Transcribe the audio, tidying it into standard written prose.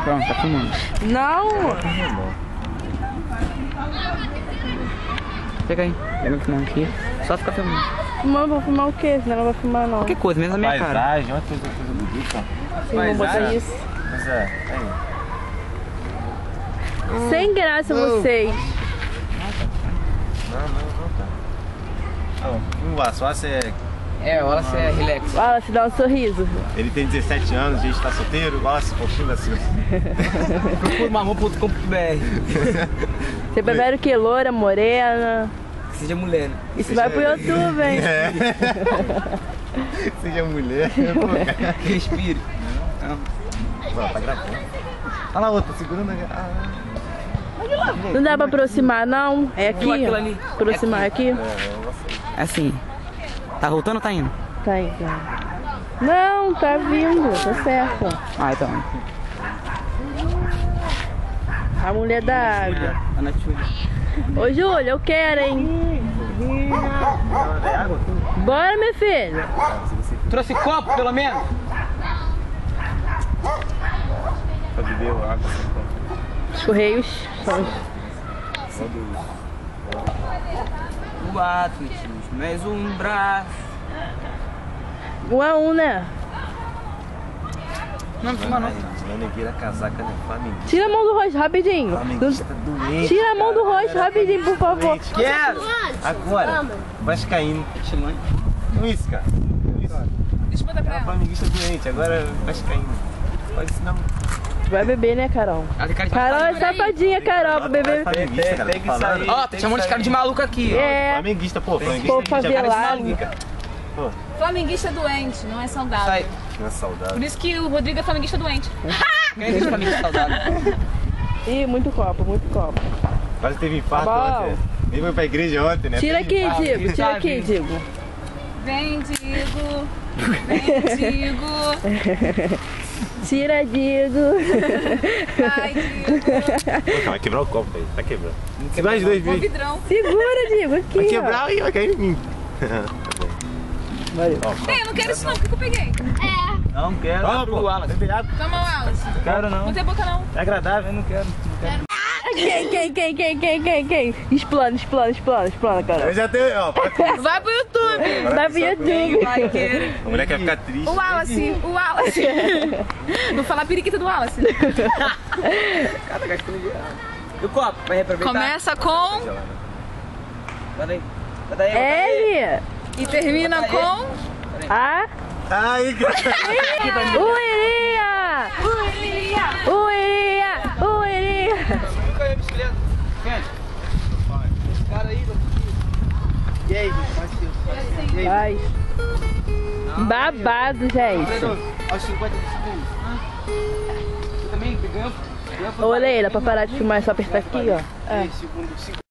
Pronto, tá filmando. Não! Pega aí. Pega filmando aqui. Só ficar filmando. Mano, vou filmar o quê? Senão não vai filmar não. Qualquer coisa, menos a minha cara. Paisagem, olha que coisa bonita. Sim, vou botar isso. Pois é, aí. Sem graça vocês. Não tá. O Wallace É, olha se é relax. Wallace, dá um sorriso. ele tem 17 anos, a gente tá solteiro. O Wallace, poxinho assim. Procura marrom.com.br. Você prefere o que? Loura, morena? Que seja mulher, né? Isso vai pro YouTube, hein? É. Seja mulher. Respire. Não. Pô, tá gravando. Olha lá outra, segurando a... Não dá pra aproximar, não? É aqui? Viu aquilo ali? Aproximar aqui? É assim. Tá voltando ou tá indo? Tá aí, tá. Não, tá vindo, tá certo. Ah, então. A mulher da água. A Natúlia. Ô, Júlia, eu quero, hein? Bora, minha filha. Trouxe copo, pelo menos? Pra beber água. Os correios são O Atlas, mais um braço. 1 a 1, né? Não, não, não. Dilane vira casaca, né? Flamenguista. Tira a mão do rosto, rapidinho. Flamenguista doente. Tira a mão do rosto, rapidinho, por favor. Quero! Agora, vascaíno. Não isso, cara. Isso. Deixa eu botar pra ela. Flamenguista doente, agora vascaíno. Pode isso não. Vai beber, né, Carol? Carol é safadinha, Carol, pra beber. Flamenguista, cara. Tem que falando. sair. Ó, tá chamando de cara de maluco aqui. É. Flamenguista, pô. Flamenguista. Pô, A gente já viu esse favelado. maluco, cara. Pô, Flamenguista doente, não é saudável. Sai. não é saudável. Por isso que o Rodrigo é flamenguista doente. Quem é pra mim saudável? Ih, muito copo, muito copo. Quase teve infarto Tá bom. ontem. Nem foi pra igreja ontem, né? Tira aqui, Ah, Digo, tira tá aqui, vindo. Digo. Vem, Digo. Vem, Digo. Tira, Digo. Vai, Digo. Vai quebrar o copo aí, vai quebrar. Se mais dois Bom vídeos. vidrão. Segura, Digo, aqui, Vai ó. quebrar e vai cair em mim. Valeu. Ei, eu não quero isso não, por que eu peguei? Não quero. Ó, pô, Wallace. bebe água. Toma o Wallace. Quero Não não. tem boca não. É agradável. Eu não quero. Quem? Explana, Carol. Eu já tenho, ó. Vai pro YouTube. Vai pro YouTube. Vai querer. A mulher quer ficar triste. O Wallace. Vou falar a periquita do Wallace. Cara, gastando de água. E o copo? Vai reaproveitar? Começa com Peraí. Peraí. L. e termina com... A. Ai, cara. Uiria. Nunca ia bicicleta. Gente. Esse cara aí, e aí, gente? Vai. Babado, gente. Aos 50 segundos. Você também ganhou? Ô, Leila, pra parar de filmar é só apertar aqui, ó. Segundo,